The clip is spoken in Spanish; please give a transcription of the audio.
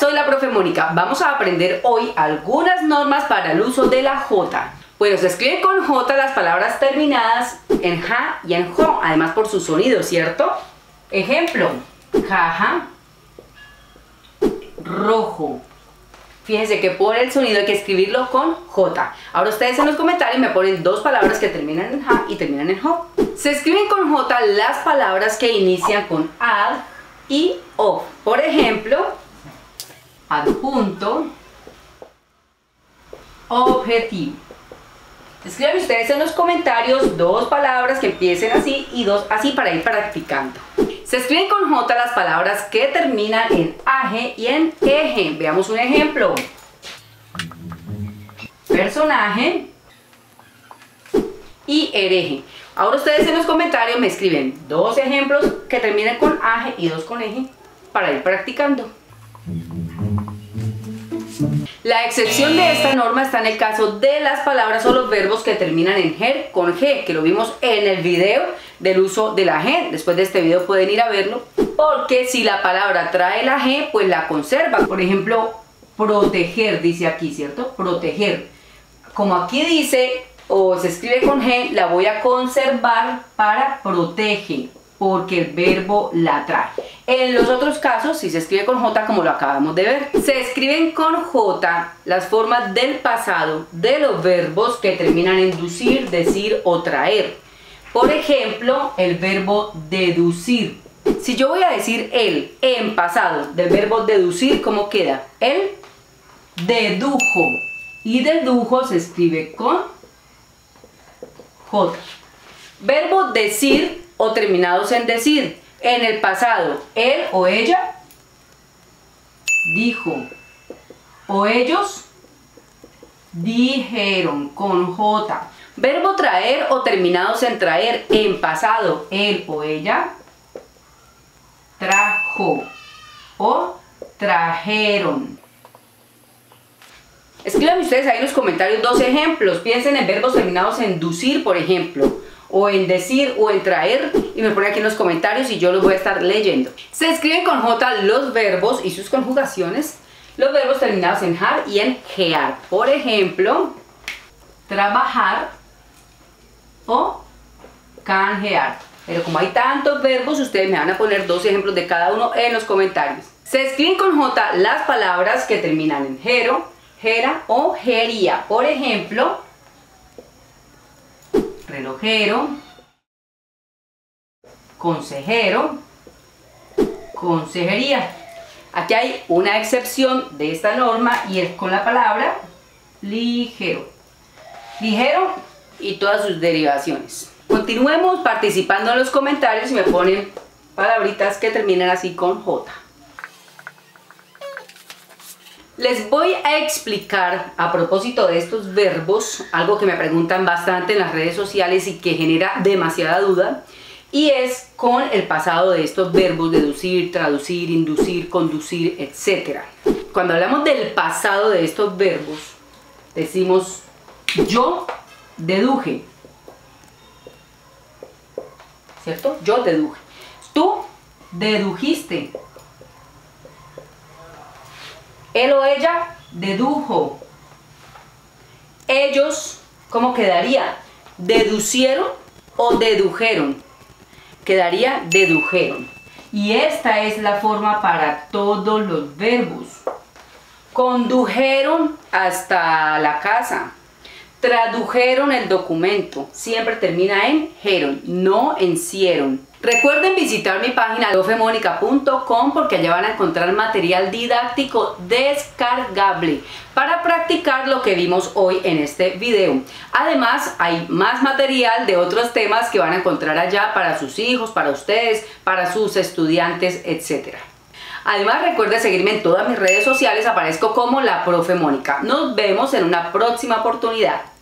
soy la profe Mónica. Vamos a aprender hoy algunas normas para el uso de la J. Bueno, se escriben con J las palabras terminadas en ja y en jo, además por su sonido, ¿cierto? Ejemplo, jaja, rojo. Fíjense que por el sonido hay que escribirlo con J. Ahora ustedes en los comentarios me ponen dos palabras que terminan en ja y terminan en jo. Se escriben con J las palabras que inician con ad y o. Por ejemplo, adjunto, objetivo. Escriban ustedes en los comentarios dos palabras que empiecen así y dos así para ir practicando. Se escriben con J las palabras que terminan en aje y en eje. Veamos un ejemplo. Personaje y hereje. Ahora ustedes en los comentarios me escriben dos ejemplos que terminen con aje y dos con eje para ir practicando. La excepción de esta norma está en el caso de las palabras o los verbos que terminan en ger con g, que lo vimos en el video del uso de la g. Después de este video pueden ir a verlo, porque si la palabra trae la g, pues la conserva. Por ejemplo, proteger, dice aquí, ¿cierto? Proteger. Como aquí dice, o se escribe con g, la voy a conservar para protege, porque el verbo la trae. En los otros casos, si se escribe con J, como lo acabamos de ver, se escriben con J las formas del pasado de los verbos que terminan en ducir, decir o traer. Por ejemplo, el verbo deducir. Si yo voy a decir él en pasado del verbo deducir, ¿cómo queda? Él dedujo. Y dedujo se escribe con J. Verbo decir o terminados en decir. En el pasado, él o ella dijo, o ellos dijeron con J. Verbo traer o terminados en traer. En pasado, él o ella trajo o trajeron. Escriban ustedes ahí en los comentarios dos ejemplos. Piensen en verbos terminados en ducir, por ejemplo, o en decir o en traer, y me ponen aquí en los comentarios y yo los voy a estar leyendo. Se escriben con J los verbos y sus conjugaciones, los verbos terminados en jar y en gear. Por ejemplo, trabajar o canjear. Pero como hay tantos verbos, ustedes me van a poner dos ejemplos de cada uno en los comentarios. Se escriben con J las palabras que terminan en jero, jera o jería. Por ejemplo, relojero, consejero, consejería. Aquí hay una excepción de esta norma y es con la palabra ligero. Ligero y todas sus derivaciones. Continuemos participando en los comentarios y me ponen palabritas que terminan así con J. Les voy a explicar a propósito de estos verbos algo que me preguntan bastante en las redes sociales y que genera demasiada duda, y es con el pasado de estos verbos: deducir, traducir, inducir, conducir, etc. Cuando hablamos del pasado de estos verbos, decimos yo deduje, ¿cierto? Yo deduje. Tú dedujiste. Él o ella dedujo. Ellos, ¿cómo quedaría? ¿Deducieron o dedujeron? Quedaría dedujeron. Y esta es la forma para todos los verbos. Condujeron hasta la casa. Tradujeron el documento. Siempre termina en jeron, no en cieron. Recuerden visitar mi página profemónica.com, porque allá van a encontrar material didáctico descargable para practicar lo que vimos hoy en este video. Además, hay más material de otros temas que van a encontrar allá para sus hijos, para ustedes, para sus estudiantes, etc. Además, recuerden seguirme en todas mis redes sociales. Aparezco como la profe Mónica. Nos vemos en una próxima oportunidad.